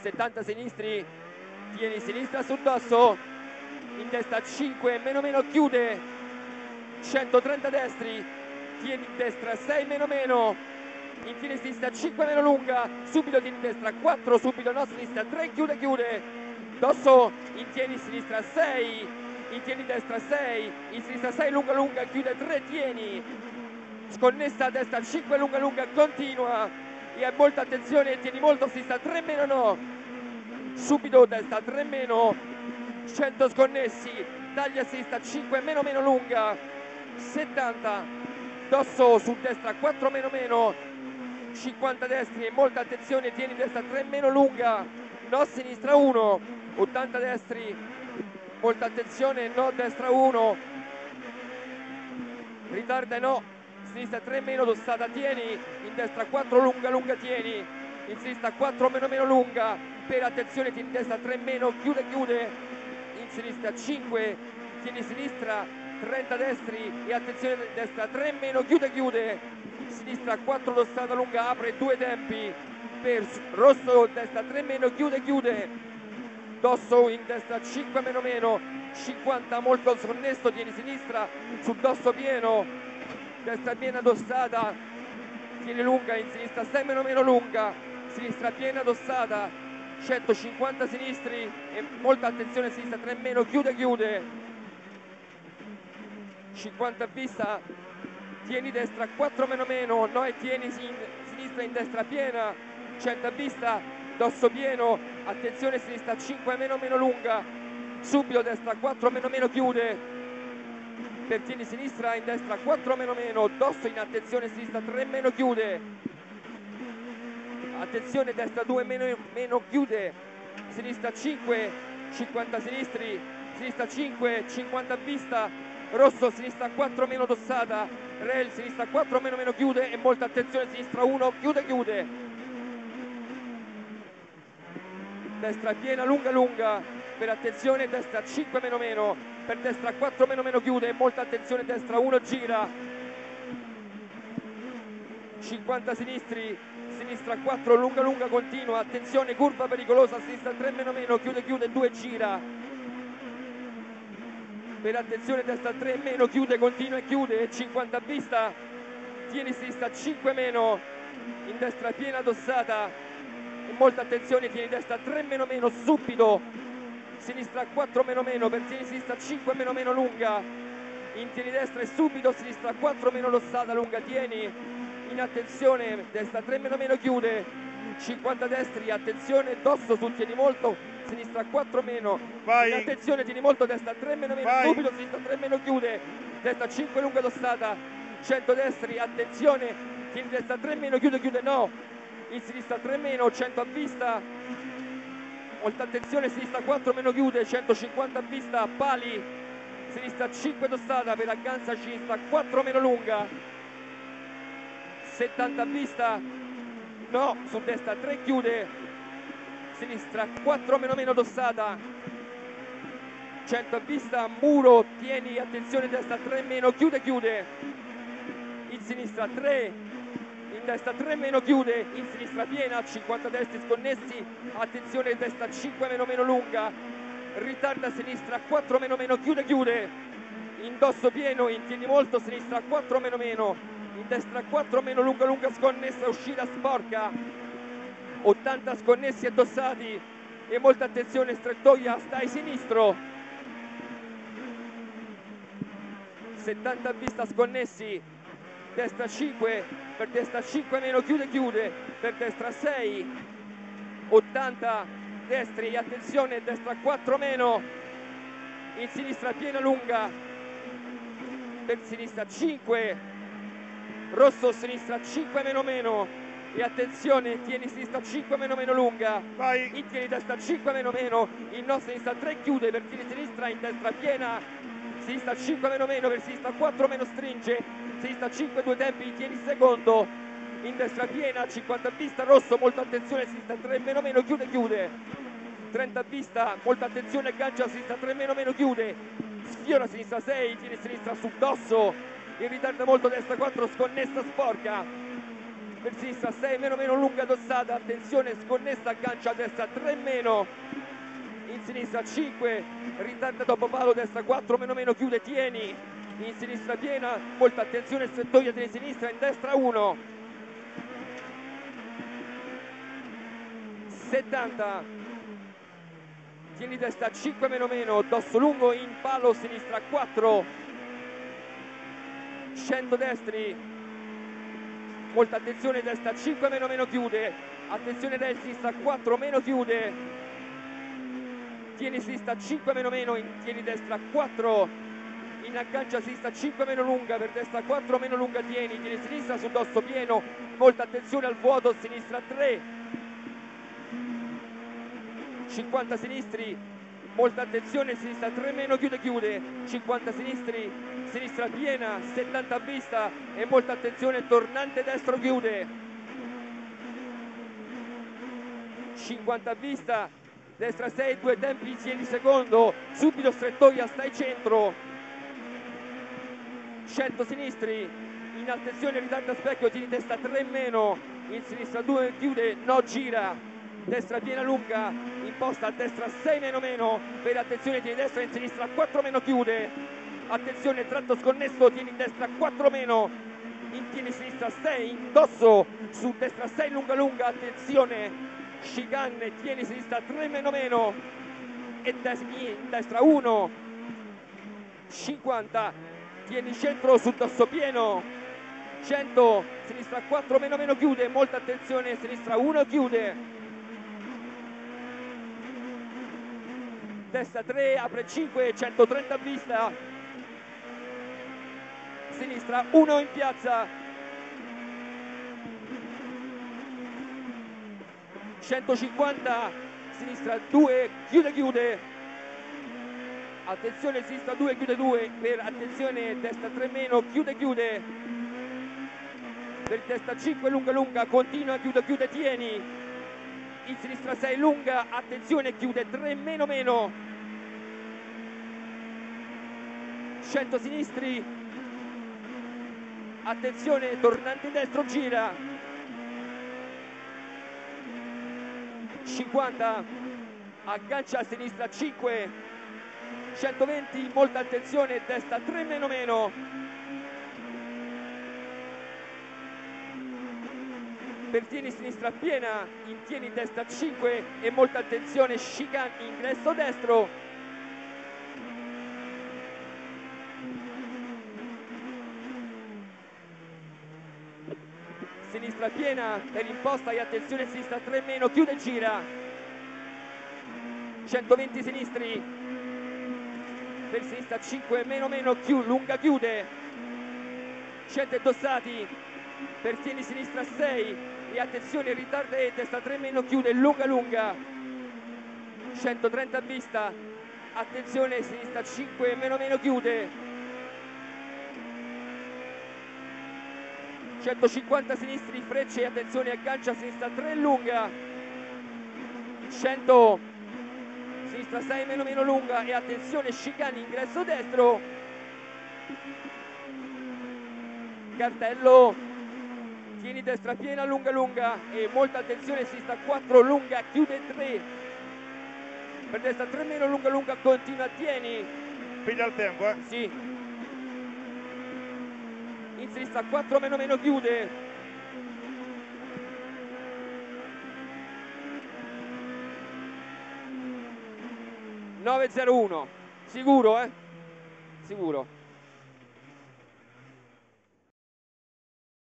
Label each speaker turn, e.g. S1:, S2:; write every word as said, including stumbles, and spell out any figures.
S1: settanta sinistri, tieni sinistra sul dosso, in destra cinque meno meno chiude, centotrenta destri, tieni in destra sei meno meno, intieni sinistra cinque meno lunga, subito tieni in destra quattro, subito no sinistra tre, chiude chiude, dosso, intieni sinistra sei, intieni destra sei, in sinistra sei lunga lunga, chiude tre, tieni, sconnessa a destra cinque lunga lunga, continua, e hai molta attenzione, tieni molto sinistra tre meno no, subito destra tre meno, cento sconnessi, taglia a sinistra cinque meno meno lunga, settanta, dosso su destra quattro meno meno, cinquanta destri e molta attenzione, tieni destra tre meno lunga, no sinistra uno, ottanta destri, molta attenzione, no destra uno, ritarda no, sinistra tre meno, dossata tieni, in destra quattro lunga lunga tieni, in sinistra quattro meno meno lunga, per attenzione tieni in destra tre meno, chiude chiude, in sinistra cinque, tieni sinistra trenta destri e attenzione destra tre meno, chiude chiude, sinistra quattro dossata lunga, apre due tempi, per rosso destra tre meno, chiude chiude, dosso in destra cinque meno meno, cinquanta molto sconnesso, tieni sinistra sul dosso pieno, destra piena dossata, tieni lunga, in sinistra sei meno meno lunga, sinistra piena dossata, centocinquanta sinistri e molta attenzione, sinistra tre meno, chiude chiude, cinquanta a vista, tieni destra quattro meno meno, no e tieni sin sinistra in destra piena, cento a vista, dosso pieno, attenzione sinistra cinque meno meno lunga, subito destra quattro meno meno chiude, per tieni sinistra in destra quattro meno meno, dosso in attenzione sinistra tre meno chiude, attenzione destra due meno meno chiude, sinistra cinque, cinquanta sinistri, sinistra cinque, cinquanta a vista, rosso sinistra quattro meno dossata, rail sinistra quattro meno meno chiude e molta attenzione sinistra uno, chiude chiude, destra piena lunga lunga, per attenzione destra cinque meno meno, per destra quattro meno meno chiude, molta attenzione destra uno gira, cinquanta sinistri, sinistra quattro lunga lunga continua, attenzione curva pericolosa, sinistra tre meno meno, chiude chiude due gira, per attenzione destra tre meno, chiude continua e chiude, cinquanta a vista, tieni sinistra cinque meno, in destra piena dossata e molta attenzione, tieni destra tre meno meno subito, sinistra quattro meno meno, per tieni sinistra cinque meno meno lunga, in tieni destra e subito, sinistra quattro meno dossata lunga, tieni, in attenzione, destra tre meno meno chiude, cinquanta destri, attenzione, dosso su tieni molto, sinistra quattro meno,
S2: vai,
S1: in attenzione tieni molto, destra tre meno meno,
S2: vai,
S1: subito, sinistra tre meno chiude, destra cinque lunga dossata, cento destri, attenzione, tieni destra tre meno, chiude chiude no, in sinistra tre meno, cento a vista, molta attenzione, sinistra quattro meno chiude, centocinquanta a vista, pali, sinistra cinque dossata, per agganza sinistra quattro meno lunga, settanta a vista, no, su destra tre chiude, sinistra quattro meno meno dossata, cento a vista, muro, tieni, attenzione destra tre meno, chiude chiude, in sinistra tre, in destra tre meno chiude, in sinistra piena, cinquanta destri sconnessi, attenzione destra cinque meno meno lunga, ritarda a sinistra quattro meno meno, chiude chiude, indosso pieno, intieni molto, sinistra quattro meno meno, in destra quattro meno lunga lunga sconnessa, uscita sporca, ottanta sconnessi addossati e molta attenzione, strettoia, stai sinistro, settanta a vista sconnessi, destra cinque, per destra cinque meno, chiude chiude, per destra sei, ottanta destri, attenzione, destra quattro meno, in sinistra piena lunga, per sinistra cinque, rosso sinistra cinque meno meno e attenzione, tieni sinistra cinque meno meno lunga,
S2: vai,
S1: in tieni destra cinque meno meno, in no sinistra tre chiude, per tieni sinistra in destra piena, sinistra cinque meno meno, per sinistra quattro meno stringe, sinistra cinque due tempi, tieni secondo, in destra piena, cinquanta a vista, rosso, molta attenzione, sinistra tre meno meno, chiude chiude, trenta a vista, molta attenzione, aggancia, sinistra tre meno meno, chiude, sfiora sinistra sei, tieni sinistra sul dosso, in ritardo molto, destra quattro, sconnessa sporca, per sinistra sei meno meno lunga addossata, attenzione sconnessa, aggancia a destra tre meno, in sinistra cinque, ritarda dopo palo, destra quattro meno meno, chiude, tieni, in sinistra piena, molta attenzione, strettoia di sinistra, in destra uno, settanta, tieni destra cinque meno meno, dosso lungo, in palo sinistra quattro, cento destri, molta attenzione, destra cinque meno meno, chiude, attenzione destra sinistra quattro meno, chiude, tieni sinistra cinque meno meno, in, tieni destra quattro, in aggancia sinistra cinque meno lunga, per destra quattro meno lunga, tieni, tieni sinistra sul dosso pieno, molta attenzione al vuoto, sinistra tre, cinquanta sinistri, molta attenzione, sinistra tre meno, chiude chiude, cinquanta sinistri, sinistra piena, settanta a vista e molta attenzione, tornante destro, chiude, cinquanta a vista, destra sei, due tempi insieme di secondo, subito strettoia, stai centro, cento sinistri, in attenzione, ritarda specchio, tieni testa tre meno, in sinistra due, chiude, no, gira, destra piena lunga, imposta a destra sei meno meno, per attenzione tieni destra, in sinistra quattro meno, chiude, attenzione tratto sconnesso, tieni in destra quattro meno, in tieni sinistra sei, indosso, su destra sei lunga lunga, attenzione, chicane, tieni sinistra tre meno meno, e des in destra uno, cinquanta, tieni centro sul dosso pieno, cento, sinistra quattro meno meno, chiude, molta attenzione, sinistra uno, chiude, destra tre, apre cinque, centotrenta a vista, sinistra uno in piazza, centocinquanta, sinistra due, chiude chiude, attenzione sinistra due, chiude due, per attenzione destra tre meno, chiude chiude, per destra cinque lunga lunga, continua, chiude chiude, tieni, in sinistra sei lunga, attenzione, chiude tre meno meno, cento sinistri, attenzione, tornante destro, gira, cinquanta, aggancia a sinistra cinque, centoventi, molta attenzione, destra tre meno meno, per tieni sinistra piena, in tieni destra cinque e molta attenzione, chicane, ingresso destro, sinistra piena, per imposta e attenzione sinistra tre meno, chiude e gira, centoventi sinistri, per sinistra cinque meno meno, chiude, lunga chiude, cento addossati, per tieni sinistra sei e attenzione ritarda e destra tre meno, chiude, lunga lunga, centotrenta a vista, attenzione sinistra cinque meno meno, chiude, centocinquanta sinistri, frecce, attenzione, aggancia sinistra tre lunga, cento, sinistra sei meno meno lunga e attenzione, chicane, ingresso destro, cartello, tieni destra piena, lunga lunga e molta attenzione, sinistra quattro lunga, chiude tre, per destra tre meno, lunga lunga, continua, tieni,
S2: piglia il tempo, eh?
S1: sì, in sinistra quattro meno meno, chiude, nove zero uno, sicuro, eh? Sicuro.